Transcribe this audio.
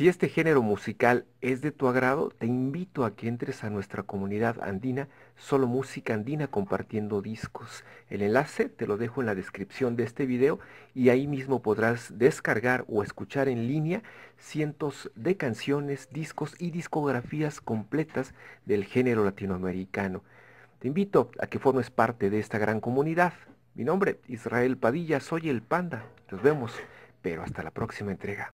Si este género musical es de tu agrado, te invito a que entres a nuestra comunidad andina, Solo Música Andina Compartiendo Discos. El enlace te lo dejo en la descripción de este video y ahí mismo podrás descargar o escuchar en línea cientos de canciones, discos y discografías completas del género latinoamericano. Te invito a que formes parte de esta gran comunidad. Mi nombre, Israel Padilla, soy el Panda. Nos vemos, pero hasta la próxima entrega.